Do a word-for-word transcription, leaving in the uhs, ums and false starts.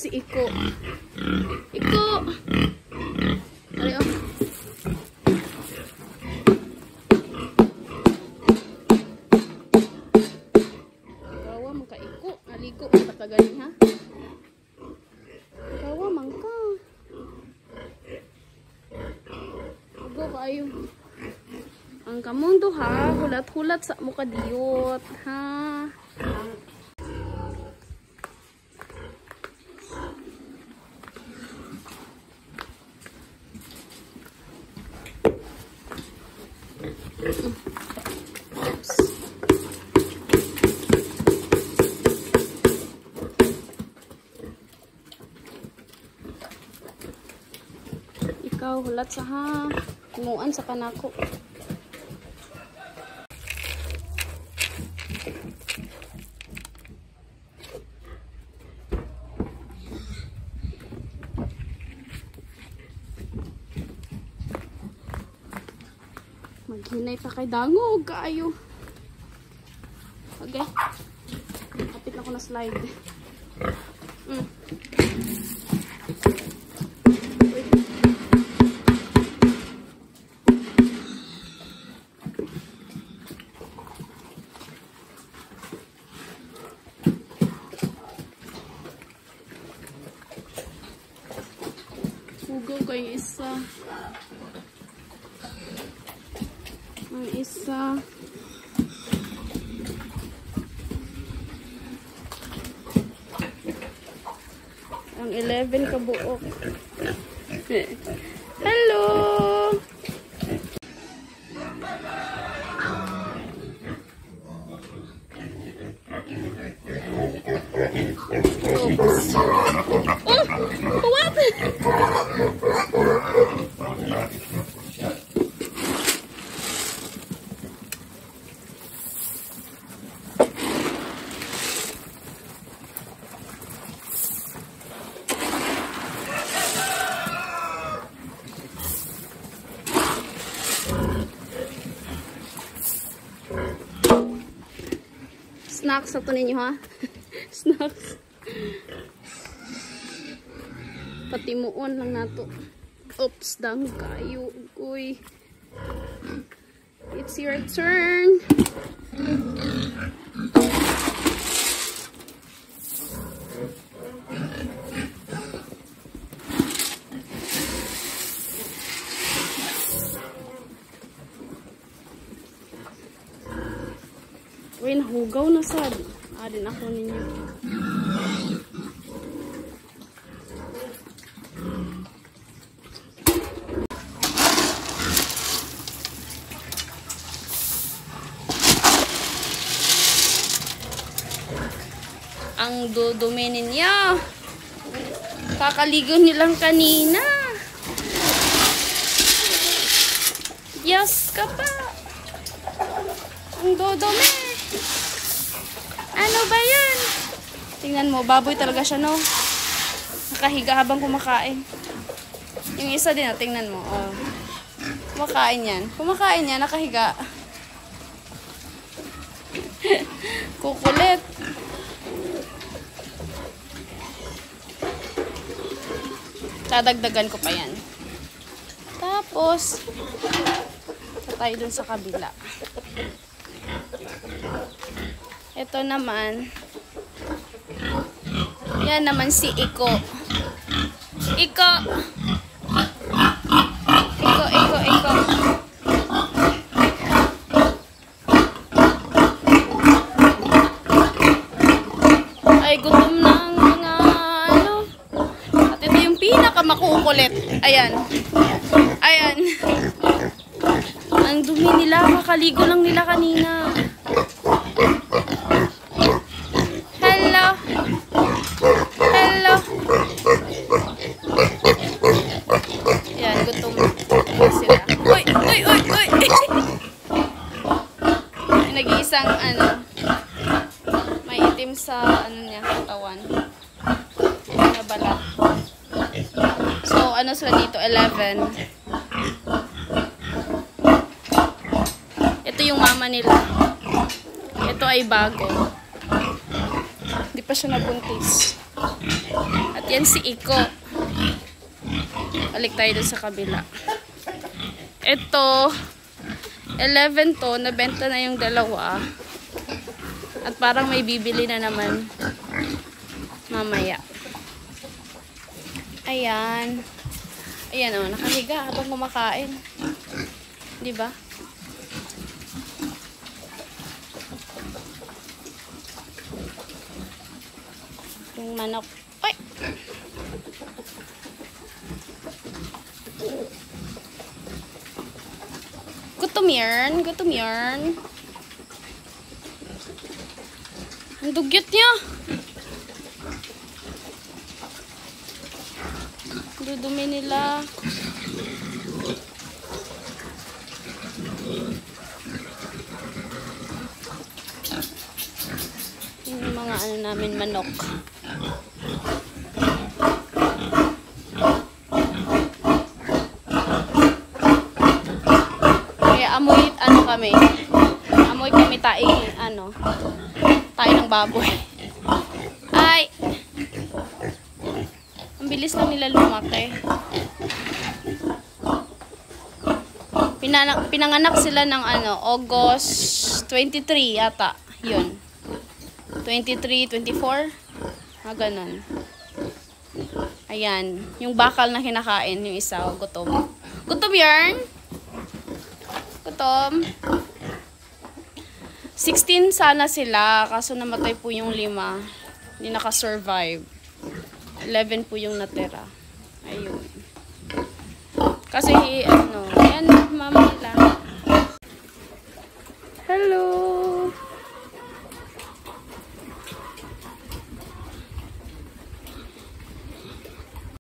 si Iko. Iko! Ari, oh. Kawa, mangka Iko. Aliko, patagaling ha. Kawa, mangka. Ugo kayo. Ang kamundo ha, hulat-hulat sa mukha diyot ha. Ikaw hulat sa ha, himuan sa kanako. Maghinay pa kay dangog kaayo. Okay. Kapit na ko na slide. Mm. Hugaw kayo isa. Ang isa. Ang eleven kabuok. Hello! Oops. Oh! What? Snacks ito ninyo ha. Snacks. Pati muon lang nato. Oops, dang kayo. Uy. It's your turn. Uy, nahugaw na sad. Adin ako ninyo. Ang dudumi ninyo. Kakaligo nilang kanina. Yes ka pa. Ang dudumi. Ano ba yun? Tingnan mo, baboy talaga siya, no? Nakahiga habang kumakain. Yung isa din, tingnan mo. Oh. Kumakain yan. Kumakain yan, nakahiga. Kukulit. Dadagdagan ko pa yan. Tapos, tayo dun sa kabila. Ito naman, yan naman si Iko. Iko! Iko, Iko, Iko. Ay, gutom na ang mga ano. At ito yung pinakamakukulit. Ayan. Ayan. Ang dumi nila, makaligo lang nila kanina. Yan, gutom sila. Uy, uy, uy, uy. Nag-iisang ano, may itim sa ano niya, katawan. Na balat. So, ano sila dito? eleven. Ito yung mama nila. Ito ay bago. Hindi pa siya nabuntis. At yan si Iko. Balik tayo dun sa kabila. Ito, eleven to, nabenta na yung dalawa. At parang may bibili na naman mamaya. Ayan. Ayan o, nakahiga habang kumakain. Diba? Yung manok. Ay! Gutom yarn. Gutom yarn. Ang dugyot niya. Dudumi nila. Yung mga ano namin manok. Kaya amoy ano kami. Amoy kami tae ano. Tae ng baboy. Ay. Ang bilis lang nila lumaki. Pinanak pinanganak sila ng ano, August twenty-three yata. Yun. twenty-three, twenty-four. Ah, ganun. Ayan. Yung bakal na kinakain, yung isa, gutom. Gutom yarn? Gutom. sixteen sana sila, kaso namatay po yung lima. Hindi nakasurvive. eleven po yung natira. Ayun. Kasi, ano, yan, mama,